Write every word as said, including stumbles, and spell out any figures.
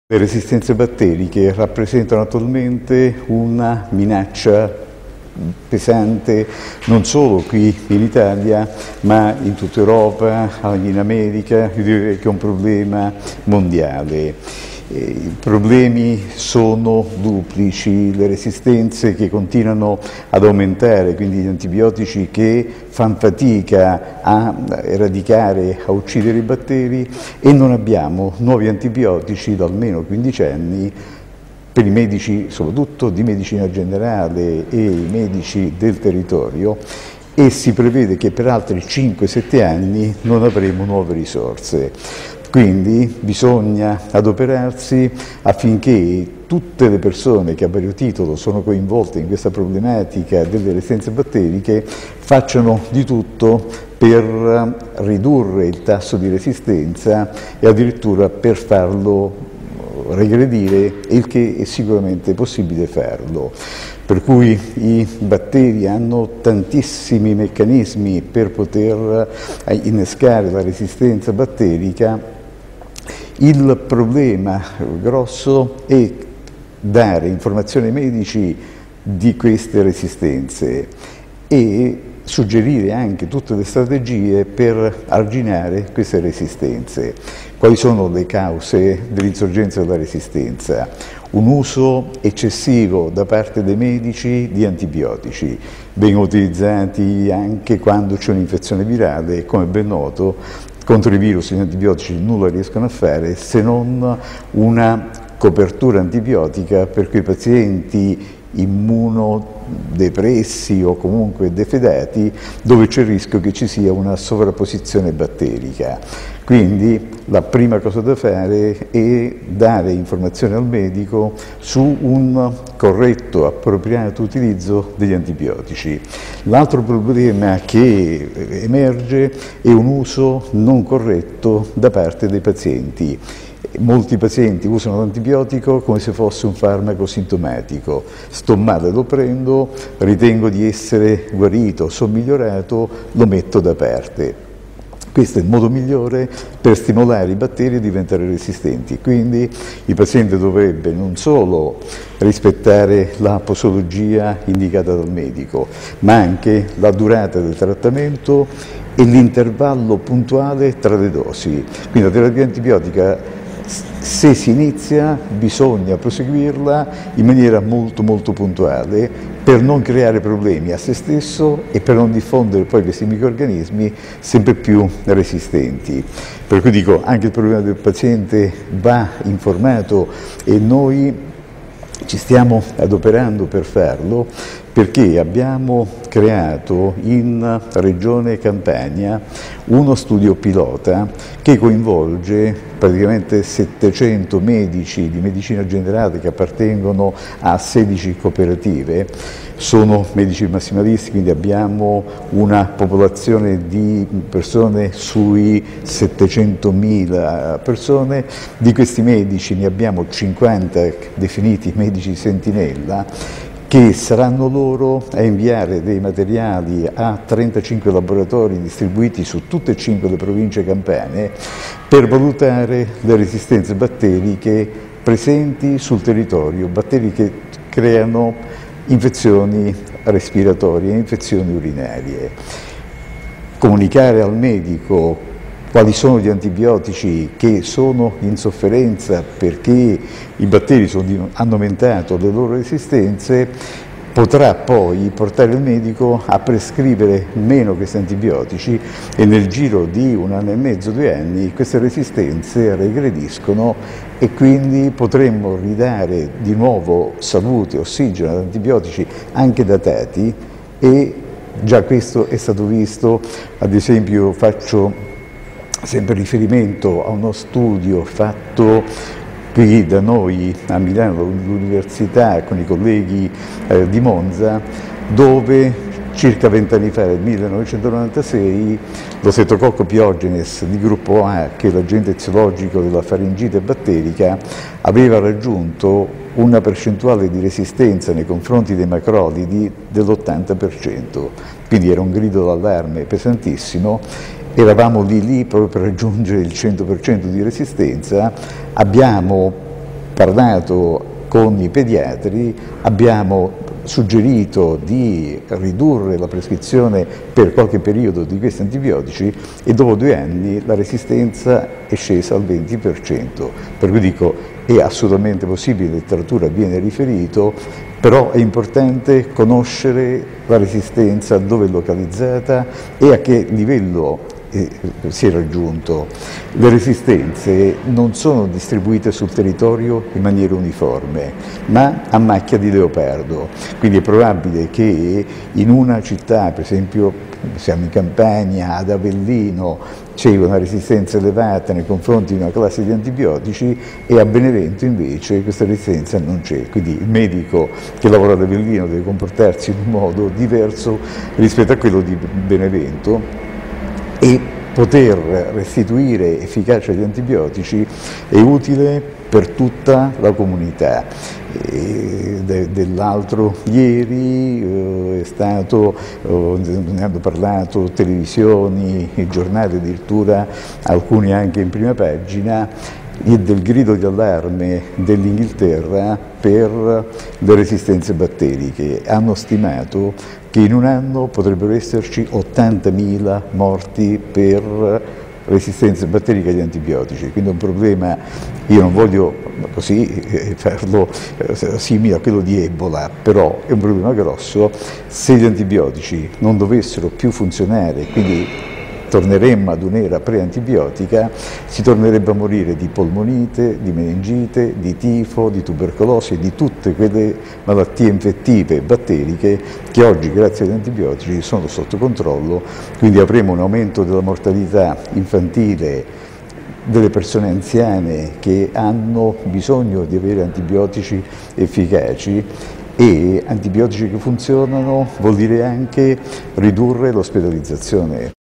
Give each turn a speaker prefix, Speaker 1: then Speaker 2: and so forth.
Speaker 1: Le resistenze batteriche rappresentano attualmente una minaccia pesante non solo qui in Italia ma in tutta Europa, in America. Io direi che è un problema mondiale. I problemi sono duplici: le resistenze che continuano ad aumentare, quindi gli antibiotici che fanno fatica a eradicare, a uccidere i batteri, e non abbiamo nuovi antibiotici da almeno quindici anni per i medici, soprattutto di medicina generale e i medici del territorio, e si prevede che per altri cinque sette anni non avremo nuove risorse. Quindi bisogna adoperarsi affinché tutte le persone che a vario titolo sono coinvolte in questa problematica delle resistenze batteriche facciano di tutto per ridurre il tasso di resistenza e addirittura per farlo regredire, il che è sicuramente possibile farlo. Per cui i batteri hanno tantissimi meccanismi per poter innescare la resistenza batterica. Il problema grosso è dare informazioni ai medici di queste resistenze e suggerire anche tutte le strategie per arginare queste resistenze. Quali sono le cause dell'insorgenza della resistenza? Un uso eccessivo da parte dei medici di antibiotici, vengono utilizzati anche quando c'è un'infezione virale. Come ben noto, contro i virus gli antibiotici nulla riescono a fare se non una copertura antibiotica per quei pazienti immunodepressi o comunque defedati, dove c'è il rischio che ci sia una sovrapposizione batterica. Quindi la prima cosa da fare è dare informazioni al medico su un corretto, appropriato utilizzo degli antibiotici. L'altro problema che emerge è un uso non corretto da parte dei pazienti. Molti pazienti usano l'antibiotico come se fosse un farmaco sintomatico. Sto male, lo prendo, ritengo di essere guarito, sono migliorato, lo metto da parte. Questo è il modo migliore per stimolare i batteri a diventare resistenti. Quindi il paziente dovrebbe non solo rispettare la posologia indicata dal medico, ma anche la durata del trattamento e l'intervallo puntuale tra le dosi. Quindi la terapia antibiotica, se si inizia, bisogna proseguirla in maniera molto molto puntuale per non creare problemi a se stesso e per non diffondere poi questi microrganismi sempre più resistenti. Per cui dico, anche il problema del paziente va informato e noi ci stiamo adoperando per farlo, perché abbiamo creato in Regione Campania uno studio pilota che coinvolge praticamente settecento medici di medicina generale che appartengono a sedici cooperative. Sono medici massimalisti, quindi abbiamo una popolazione di persone sui settecentomila persone. Di questi medici ne abbiamo cinquanta definiti medici sentinella, che saranno loro a inviare dei materiali a trentacinque laboratori distribuiti su tutte e cinque le province campane per valutare le resistenze batteriche presenti sul territorio, batteri che creano infezioni respiratorie, infezioni urinarie. Comunicare al medico quali sono gli antibiotici che sono in sofferenza perché i batteri sono, hanno aumentato le loro resistenze, potrà poi portare il medico a prescrivere meno questi antibiotici, e nel giro di un anno e mezzo, due anni, queste resistenze regrediscono e quindi potremmo ridare di nuovo salute, ossigeno ad antibiotici anche datati, e già questo è stato visto. Ad esempio faccio sempre riferimento a uno studio fatto qui da noi a Milano, all'università, con i colleghi eh, di Monza, dove circa vent'anni fa, nel millenovecentonovantasei, lo Streptococco pyogenes di gruppo A, che è l'agente eziologico della faringite batterica, aveva raggiunto una percentuale di resistenza nei confronti dei macrolidi dell'ottanta per cento. Quindi era un grido d'allarme pesantissimo. Eravamo lì lì proprio per raggiungere il cento per cento di resistenza. Abbiamo parlato con i pediatri, abbiamo suggerito di ridurre la prescrizione per qualche periodo di questi antibiotici e dopo due anni la resistenza è scesa al venti per cento, per cui dico è assolutamente possibile, in letteratura viene riferito, però è importante conoscere la resistenza, dove è localizzata e a che livello si è raggiunto. Le resistenze non sono distribuite sul territorio in maniera uniforme, ma a macchia di leopardo, quindi è probabile che in una città, per esempio siamo in Campania, ad Avellino, c'è una resistenza elevata nei confronti di una classe di antibiotici e a Benevento invece questa resistenza non c'è, quindi il medico che lavora ad Avellino deve comportarsi in un modo diverso rispetto a quello di Benevento, e poter restituire efficacia agli antibiotici è utile per tutta la comunità. De, dell'altro ieri eh, è stato, eh, ne hanno parlato televisioni, giornali addirittura, alcuni anche in prima pagina, del grido di allarme dell'Inghilterra per le resistenze batteriche. Hanno stimato che in un anno potrebbero esserci ottantamila morti per resistenze batteriche agli antibiotici, quindi è un problema, io non voglio così farlo simile a quello di Ebola, però è un problema grosso. Se gli antibiotici non dovessero più funzionare, quindi torneremmo ad un'era pre-antibiotica, si tornerebbe a morire di polmonite, di meningite, di tifo, di tubercolosi e di tutte quelle malattie infettive batteriche che oggi grazie agli antibiotici sono sotto controllo, quindi avremo un aumento della mortalità infantile delle persone anziane che hanno bisogno di avere antibiotici efficaci, e antibiotici che funzionano vuol dire anche ridurre l'ospedalizzazione.